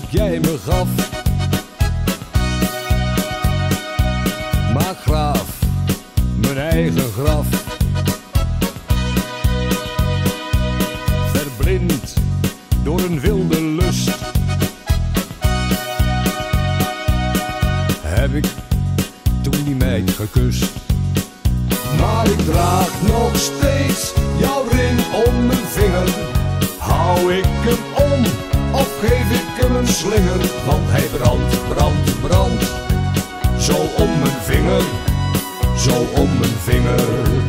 jij me gaf. Maar graaf mijn eigen graf. Verblind door een wilde lust heb ik toen die meid gekust. Maar ik draag nog steeds jouw ring om mijn vinger. Hou ik hem om of geef ik hem een slinger? Want hij brandt, brandt, brandt. Zo om mijn vinger, zo om mijn vinger.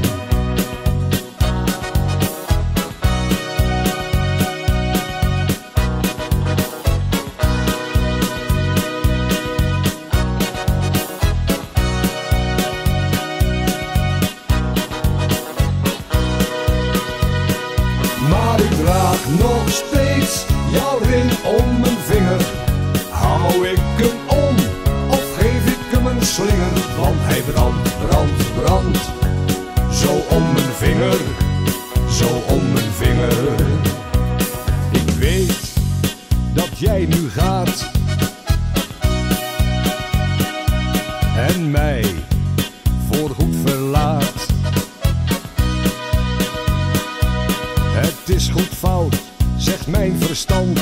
Maar ik draag nog steeds jouw ring om mijn vinger. Hou ik hem om of geef ik hem een slinger? Want hij brandt, brandt, brandt. Zo om mijn vinger, zo om mijn vinger. Ik weet dat jij nu gaat en mij voorgoed verlaat. Het is goed fout, zegt mijn verstand.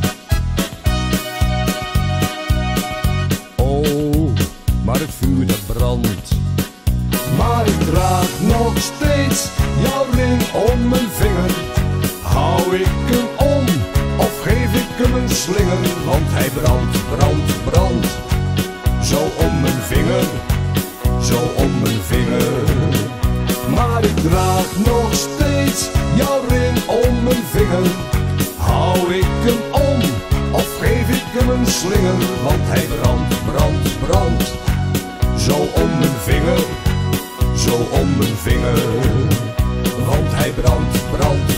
Oh, maar het vuur dat brandt. Maar ik draag nog steeds jouw ring om mijn vinger. Hou ik hem om of geef ik hem een slinger? Want hij brandt, brandt, brandt. Zo om mijn vinger, zo om mijn vinger. Maar ik draag nog steeds jouw ring om mijn vinger. Hou ik hem om of geef ik hem een slinger? Want hij brandt, brandt, brandt. Zo om mijn vinger, zo om mijn vinger. Want hij brandt, brandt,